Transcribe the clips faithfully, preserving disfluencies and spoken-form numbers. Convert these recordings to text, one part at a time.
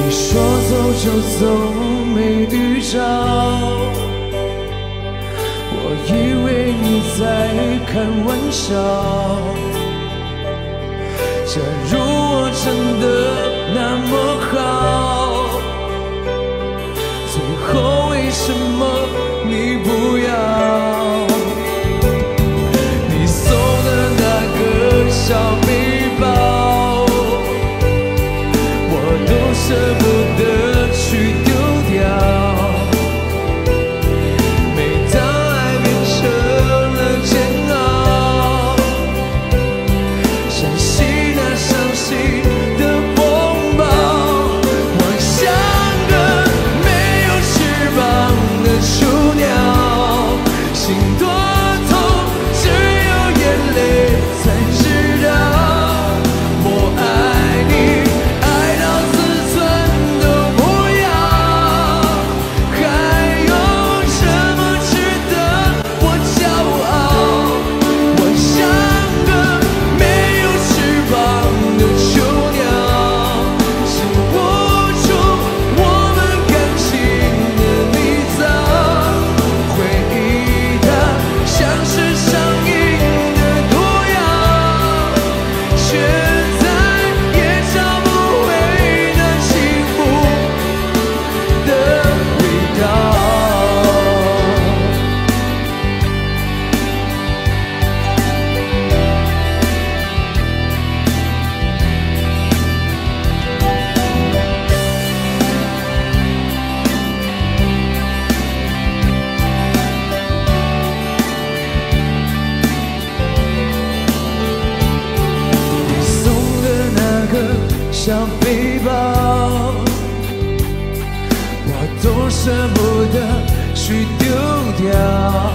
你说走就走，没预兆，我以为你在开玩笑。假如我真的那么好，最后为什么你不要？你送的那个小背包，我都舍不得去丢掉。每当爱变成了煎熬，像细那伤心的风暴，我像个没有翅膀的雏鸟，心多痛，只有眼泪才知道。我爱你，爱到自尊都不要，还有什么值得我骄傲？我像个没有翅膀的雏鸟，写不出我们感情的泥沼。回忆它像是上瘾的毒药，却再也找不回那幸福的味道。你送的那个小背包，我都舍不得去丢掉。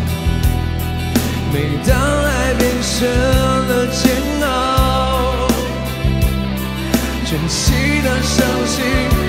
每当爱变成了煎熬，珍惜那伤心